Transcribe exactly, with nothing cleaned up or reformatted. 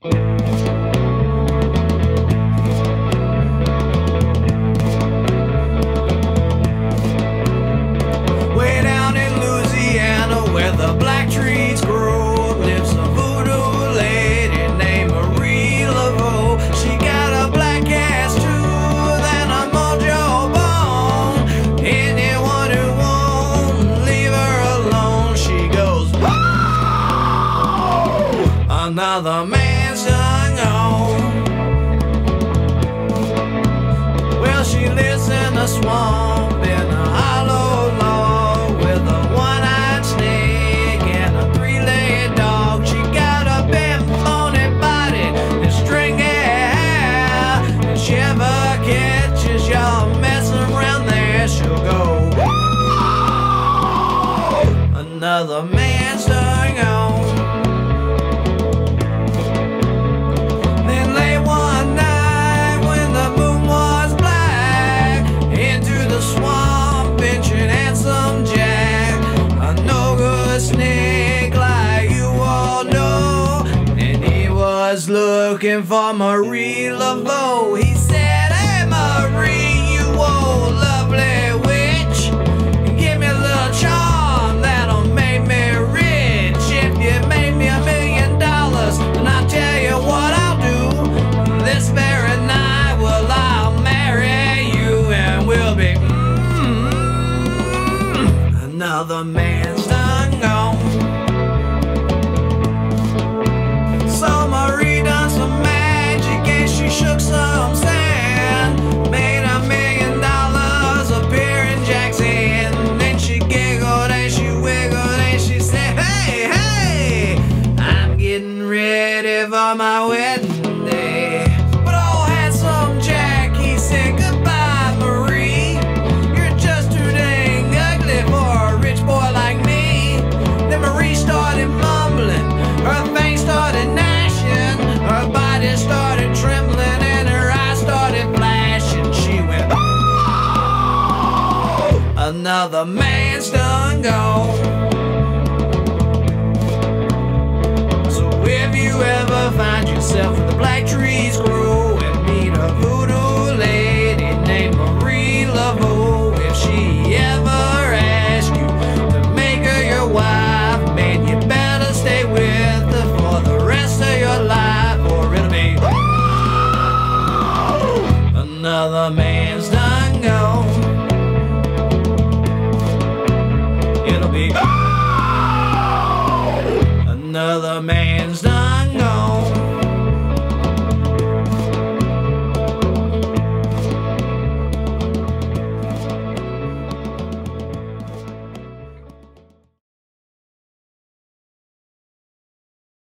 Way down in Louisiana where the black trees grow lives a voodoo lady named Marie Laveau. She got a black ass too, then a mojo bone. Anyone who won't leave her alone, she goes, whoa! Another man's done gone. Well, she lives in a swamp in a hollow log with a one-eyed snake and a three-legged dog. She got a big bony body and stringy hair. If she ever catches y'all messing around there, she'll go, whoa! Another man's done gone. Then late one night when the moon was black, into the swamp ventured handsome Jack, a no-good snake like you all know, and he was looking for Marie Laveau. He said, hey Marie, you old lovely witch, give me a little charm that'll make me rich. If you made me a million dollars, then I'll tell you what I'll do. This very night, well, I'll marry you and we'll be mm-hmm. Another man's done gone. So Marie done some magic and she shook some sand, made a million dollars appear in Jack's hand. Then she giggled and she wiggled and she said, hey, hey, I'm getting ready for my wedding day. But oh, handsome Jack, he said, goodbye, Marie. You're just too dang ugly for a rich boy like me. Then Marie started mumbling, her face started gnashing, her body started trembling, and her eyes started flashing. She went, oh, another man's done gone. So if you ever find yourself in the black trees grow and meet a voodoo lady named Marie Laveau, if she ever asks you to make her your wife, man, you better stay with her for the rest of your life, or it'll be another man.